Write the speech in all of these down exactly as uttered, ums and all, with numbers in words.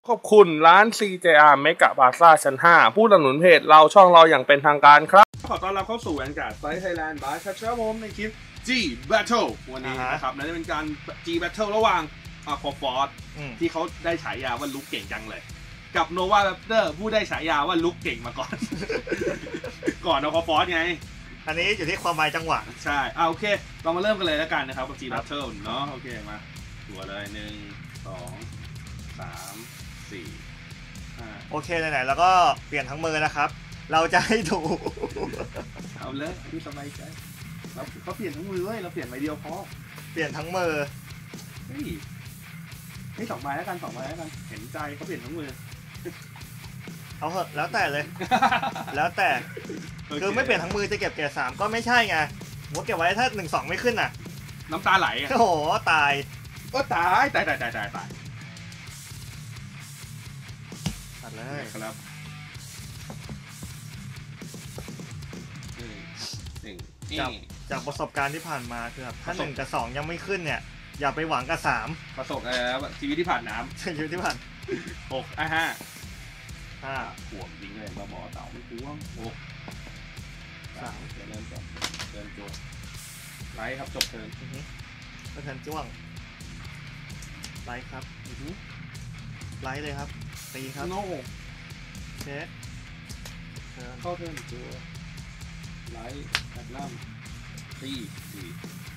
ขอบคุณร้าน ซี เจ อาร์ Mega Plaza ชั้นห้าผู้สนับสนุนเพจเราช่องเราอย่างเป็นทางการครับขอต้อนรับเข้าสู่แวนการ์ดไฟท์ไทยแลนด์บายชัชเชอร์โฮมในคลิป G Battle วันนี้นะครับนั่นจะเป็นการ G Battle ระหว่าง Aquaforce ที่เขาได้ฉายาว่าลุกเก่งจังเลยกับ Nova Raptor ผู้ได้ฉายาว่าลุกเก่งมาก่อน ก่อน Aquaforce ไงอันนี้อยู่ที่ความหมายจังหวะใช่อ่าโอเคเรามาเริ่มกันเลยแล้วกันนะครับกับ G Battle เนาะโอเคมาตัวเลยหนึ่งสองสามสี่โอเคไหนๆแล้วก็เปลี่ยนทั้งมือนะครับเราจะให้ดูเอาเลยที่สบายใจเราเขาเปลี่ยนทั้งมือเว้ยเราเปลี่ยนใบเดียวพอเปลี่ยนทั้งมือเฮ้ยให้สองใบแล้วกันสองใบแล้วกันเห็นใจเขาเปลี่ยนทั้งมือเอาเหอะแล้วแต่เลยแล้วแต่คือไม่เปลี่ยนทั้งมือจะเก็บเกรดสามก็ไม่ใช่ไงหัวเก็บไว้ถ้าหนึ่งสองไม่ขึ้นน่ะน้ำตาไหลอ่ะโอ้โหตายก็ตายตายตายตายตายตายตัดเลยครับจากจากประสบการณ์ที่ผ่านมาคือแบบถ้าหนึ่งกับสองยังไม่ขึ้นเนี่ยอย่าไปหวังกับสามประสบอะไรแล้วชีวิตที่ผ่านน้ำชีวิตที่ผ่านหกอ่ะห้าห้าห่วงจริงเลยมาหมอเต่าไม่ห่วงหกสามเริ่มก่อนเริ่มจวดไลท์ครับจบเทิร์นก็เทิร์นจ้วงไลท์ครับไลท์เลยครับตีครับโน่เช็คเข้าเทิร์นจัวไลท์แอดลัมตีสี่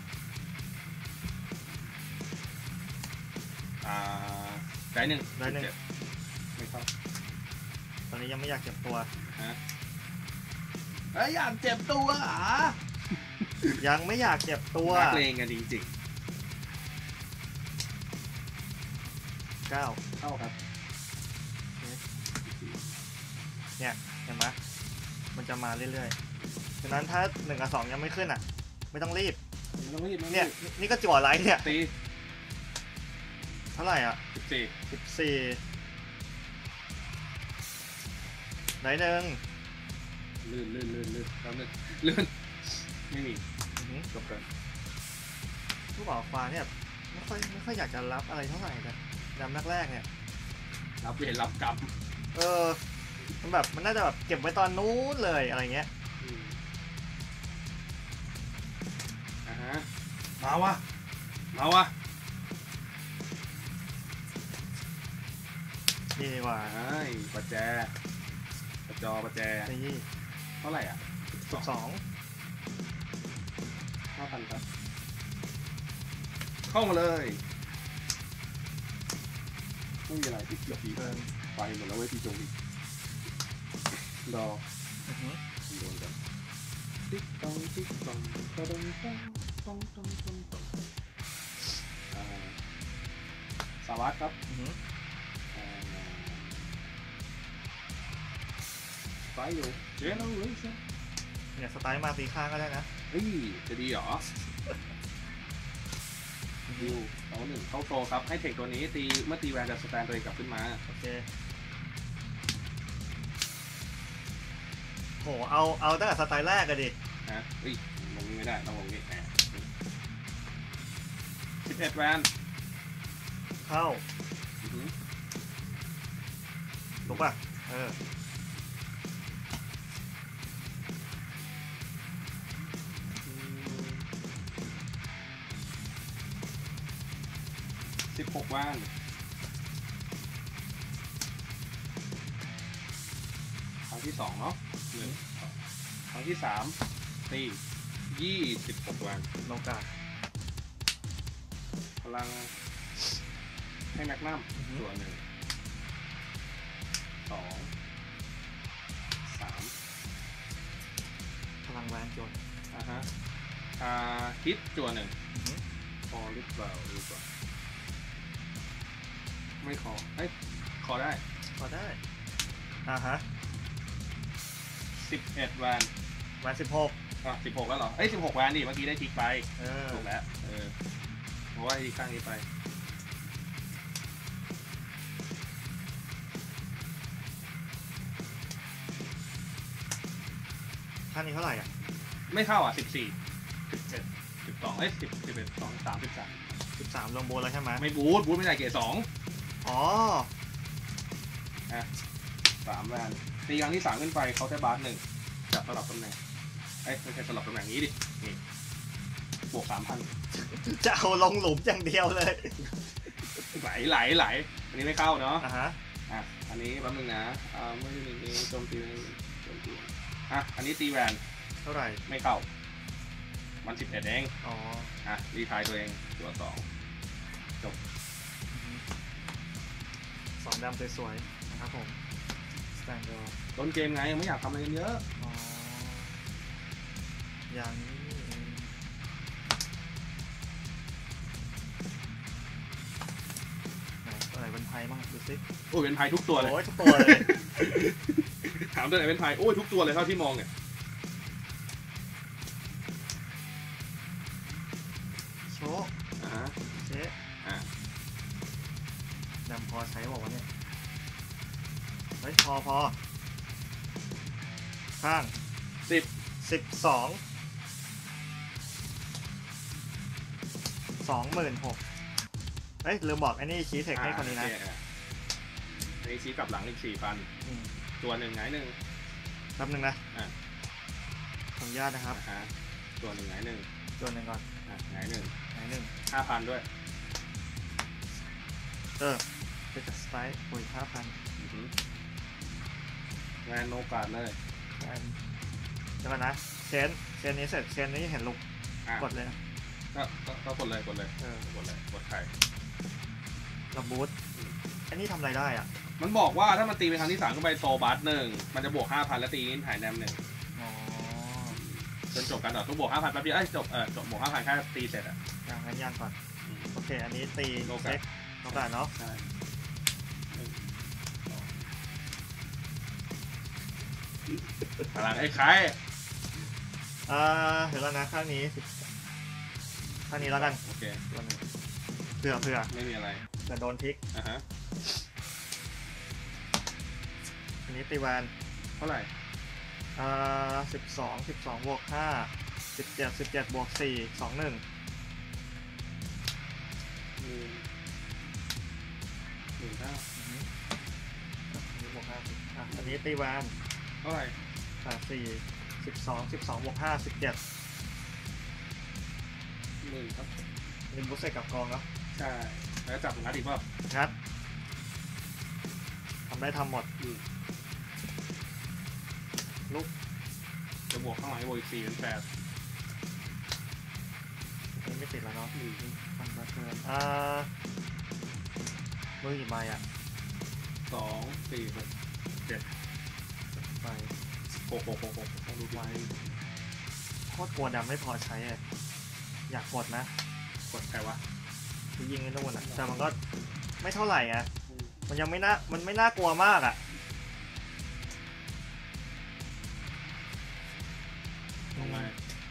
อ่าได้หนึ่งได้หนึ่งไม่เข้าตอนนี้ยังไม่อยากเจ็บตัวฮะเอ้ยอยากเจ็บตัวอ่ะยังไม่อยากเจ็บตัวนักเลงกันจริงๆเก้าเข้าครับเนี่ยเห็นไหมมันจะมาเรื่อยๆฉะนั้นถ้าหนึ่งกับสองยังไม่ขึ้นอ่ะไม่ต้องรีบเนี่ยนี่ก็จั่วไลท์เนี่ยตีเท่าไหร่อ่ะสิบสี่สิบสี่ไหนหนึ่งลื่นลื่นลื่นลื่นแล้วลื่นลื่นไม่มีจบกันผู้บ่าวฟ้าเนี่ยไม่ค่อยไม่ค่อยอยากจะรับอะไรเท่าไหร่กันยามแรกๆเนี่ยรับเวรรับกรรมเออมันแบบมันน่าจะแบบเก็บไว้ตอนนู้นเลยอะไรเงี้ยอ่าฮะมาวะมาวะนี่ดีกว่าไอ้ประแจประจอประแจนี่เท่าไหร่อ่ะสิบสองห้าพันครับเข้ามาเลยไม่มีอะไรที่เกี่ยวกับไปหมดแล้วเว้ยพี่จงรอโดนกันติ๊กตองติ๊กตองตองตองตองตองตองตองตองสวัสดีครับไฟอยู่เจ๊เราเลยใช่เนี่ยสไตล์มาตีข้างก็ได้นะเฮ้ยจะดีเหรอดิวเอาหนึ่งเข้าโตครับให้เทคตัวนี้ตีเมื่อตีแวนจะสแตนตัวเองกลับขึ้นมาโอเคโหเอาเอาตั้งแต่สไตล์แรกกันดิฮะเฮ้ยมองนี้ไม่ได้ต้องมองนี้แหมสิบเอ็ดแวนเข้าถูกป่ะเออสิบหกแวนครั้งที่สองเนาะหนึ่งครั้งที่สามตียี่สิบหกแวนลงกาพลังให้แม็กนัมส่วนหนึ่งสองสามพลังแวนจนอ่ะฮะอ่าฮิตจั่วหนึ่งพอหรือเปล่าหรือเปล่าไม่ขอเอ้ยขอได้ขอได้อ่าฮะสิบเอ็ดแวนแวนสิบหกอ่ะสิบหกแล้วเหรอเอ้ยสิบหกแวนดิเมื่อกี้ได้ทิกไปเออถูกแล้วเออเพราะว่าที่ข้างนี้ไปข้างนี้เท่าไหร่อ่ะไม่เข้าอ่ะสิบสี่สิบเจ็ดสิบสองเอ้ยสิบสิบเอ็ดสองสามสิบสามสิบสามลงโบนแล้วใช่ไหมไม่บูทบูทไม่ได้เกรดสองอ๋ออ่ะสามแวนตีครั้งที่สามขึ้นไปเขาใช้บาสหนึ่งจับสลับตำแหน่งเอ้ยไม่ใช่สลับตำแหน่งนี้ดินี่บวกสามพันจะเอาลงหลุมอย่างเดียวเลยไหลไหลไหลอันนี้ไม่เข้าเนาะอ่ะฮะอ่ะอันนี้แป๊บนึงนะอ่าไม่ได้มีโจมตีโจมตีอ่ะอันนี้ตีแวนเท่าไหร่ไม่เข้ามันสิบเอ็ดเองอ๋ออ่ะรีทายตัวเองตัวสองจบสองดำสวยๆนะครับผมสแตนดอร์ต้นเกมไงยังไม่อยากทำอะไรกันเยอะอ๋ออย่างนี้อะไรเป็นไพ่บ้างดูสิโอ้ยเป็นไพ่ทุกตัวเลยโอ้ยทุกตัวเลยถามตัวไหนเป็นไพ่โอ้ยทุกตัวเลยเท่าที่มองเนี่ยโชว์อ่าเจ๊อ่าดำพอใช้บอกว่าเนี่ยเฮ้ยพอพอข้างสิบสิบสองสองหมื่นหกเอ้ยลืมบอกไอ้นี่ชี้เทคให้คนนี้นะไอ้ชี้กลับหลังอีกสี่พันตัวหนึ่งไงหนึ่งแป๊บหนึ่งนะขออนุญาตนะครับตัวหนึ่งไงหนึ่งตัวหนึ่งก่อนไงหนึ่งไงหนึ่งห้าพันด้วยเออเป็นจากสไตล์โอ้ยห้าพันงานโนกาดเลยเดี๋ยวก่อนนะเชนเชนนี้เสร็จเชนนี้เห็นลุกกดเลยนะก็ก็กดเลยกดเลยเออกดเลยกดไข่ระบูทอันนี้ทำอะไรได้อ่ะมันบอกว่าถ้ามันตีไปครั้งที่สามขึ้นไปโซบัสหนึ่งมันจะบวกห้าพันแล้วตีนินหายแนมหนึ่งจนจบกันต่อต้องบวกห้าพันแป๊บเดียวเอ้ยจบเออจบบวกห้าพันแค่ตีเสร็จอ่ะอย่างนั้นย่างก่อนโอเคอันนี้ตีโลเซ็กโลกาเนาะใช่พลังไอ้ไข่อ่าเดี๋ยวนะข้างนี้ข้างนี้แล้วกันโอเคเผื่อเผื่อไม่มีอะไรจะโดนพลิกอ่ะฮะอันนี้ตีแวนเท่าไหร่อ่าสิบสองสิบสองบวกห้าสิบเจ็ดสิบเจ็ดบวกสี่สองหนึ่งหนึ่งหนึ่งห้าอันนี้บวกห้าอันนี้ตีแวนเท่าไหร่แปดสี่สิบสองสิบสองบวกห้าสิบเจ็ดหนึ่งครับเป็นบุษเซกับกองเนาะใช่แล้วจับงัดอีกป่ะงัดทำได้ทำหมดลุกจะบวกข้างหลังบวกอีกสี่เป็นแปดไม่ติดแล้วเนาะทำมาเกินอ่ามือกี่ใบอ่ะสองสี่หกเจ็ดใบหกหกหกหกต้องดูใบโคตรกลัวดำไม่พอใช้เลยอยากกดนะกดใครวะยิงไอ้นู่นอ่ะแต่มันก็ไม่เท่าไหร่อ่ะมันยังไม่น่ามันไม่น่ากลัวมากอ่ะลงมา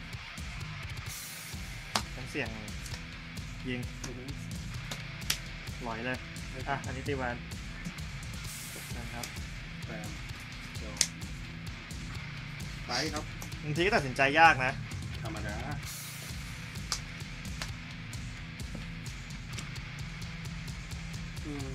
ฉันเสี่ยงยิงหลอยเลยอ่ะอันนี้ตีแวนนะครับแปมโจไปครับบางทีก็ตัดสินใจยากนะธรรมดาอืม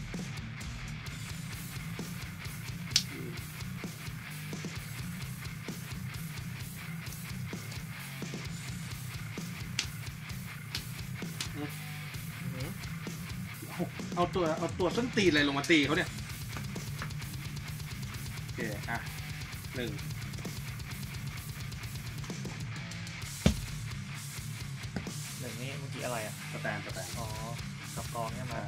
เอาตัวเอาตัวส้นตีนอะไรลงมาตีเขาเนี่ยโอเคอ่ะหนึ่งหนึ่งนี่เมื่อกี้อะไรอ่ะสแตนสแตนอ๋อกับกองเนี่ยมา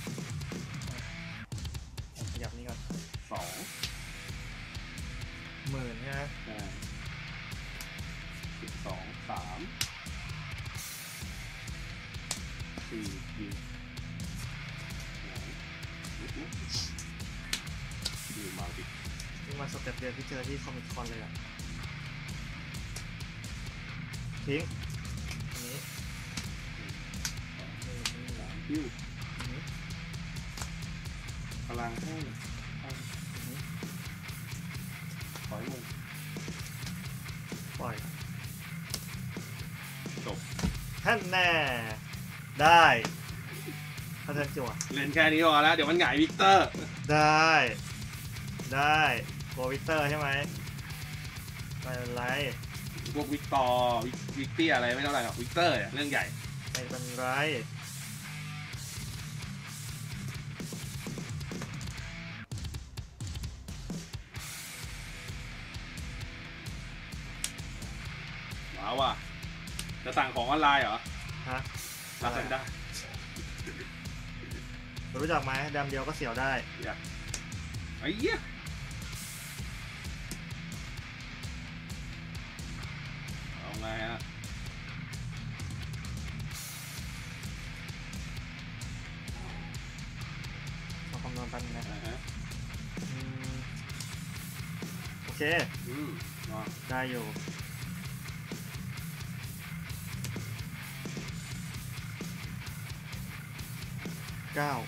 ขยับนี่ก่อนสองหมื่นใช่ไหมสิบสองสามสี่ยิงดูมาดินี่มาสเต็ปเดียวที่เจอที่คอมิคคอนเลยอ่ะทิ้งอันนี้ยิ้วพลังให้ถอยลงปล่อยจบท่านแน่ได้เขาเทิร์นจั่วเล่นแค่นี้พอแล้วเดี๋ยวมันหงายวิกเตอร์ได้ได้โกวิกเตอร์ใช่ไหมไม่เป็นไรพวกวิกตอร์วิกเตียอะไรไม่เท่าไหร่หรอกวิกเตอร์เรื่องใหญ่ไม่เป็นไรว้าวว่ะจะสั่งของออนไลน์เหรอฮะรับกันได้รู้จักไหมดำเดียวก็เสียวได้อยากไอ้เหี้ยเอาไงฮะมาคำนวณปันนะโอเคอืมได้อยู่เก้า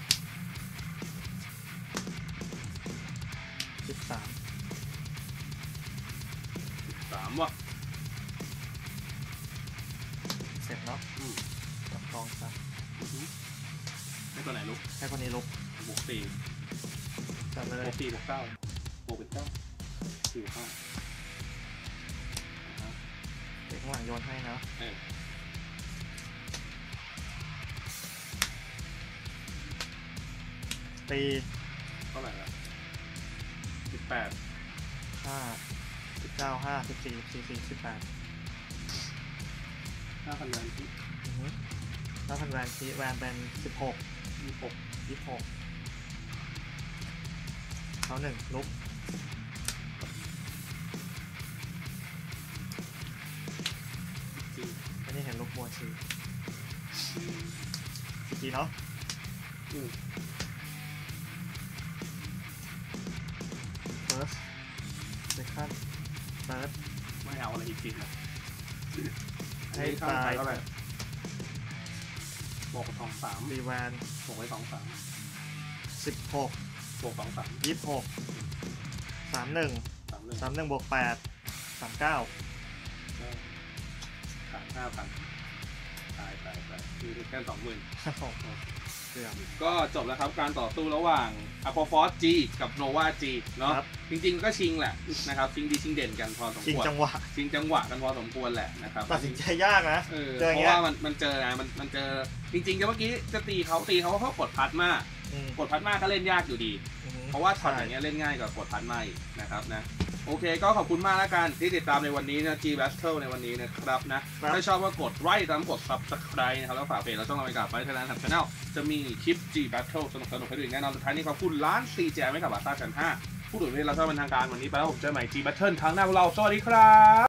สิบสามสิบสามว่ะเสร็จเนาะจับกองซะให้ตัวไหนลุกให้คนนี้ลุกบวกสี่จับเลยบวกสี่บวกเก้าบวกเป็นเก้าสี่ห้าเด็กข้างหลังโยนให้นะตีเท่าไหร่ละสิบแปดห้าสิบเก้าห้าสิบสี่สี่สี่สิบแปดห้าพันแวนที่ห้าพันแวนที่แวนเป็นสิบหกยี่หกยี่หกเขาหนึ่งลุกอันนี้เห็นลุกบัวชีสิบจีเนาะfirst second third ไม่เอาอะไรอีกทีนะให้ตายเท่าไหร่บวกสองสามรีแวนบวกไว้สองสามสิบหกบวกสองสามยี่สิบหกสามหนึ่งสามหนึ่งบวกแปดสามเก้าสามห้าพันตายตายตายคือแค่สองหมื่นก็จบแล้วครับการต่อสู้ระหว่าง Aquaforce G กับ Nova G เนาะจริงๆก็ชิงแหละนะครับชิงดีชิงเด่นกันพอสมควรชิงจังหวะชิงจังหวะกันพอสมควรแหละนะครับตัดสินใจยากนะเออเพราะว่ามันมันเจอไงมันมันเจอจริงๆเมื่อกี้จะตีเขาตีเขาเขากดพัดมากกดพัดมากก็เล่นยากอยู่ดีเพราะว่าช็อตอย่างเงี้ยเล่นง่ายกว่ากดพัดมาอีกนะครับนะโอเคก็ขอบคุณมากแล้วกันที่ติดตามในวันนี้นะ G Battle ในวันนี้นะครับนะถ้าชอบก็กดไลค์ตามกด Subscribe นะครับแล้วฝากเพจเราช่องเราไปกับไปไทยแลนด์ Channel จะมีคลิป G Battle สนุกๆให้ดูแน่นอนสุดท้ายนี้ขอบคุณร้าน ซี เจ ไม่กับบาซ่าชั้นห้าผู้ดูแลเราชอบเป็นทางการวันนี้ไปแล้วผมเจอใหม่ G Battle ครั้งหน้าพวกเราสวัสดีครับ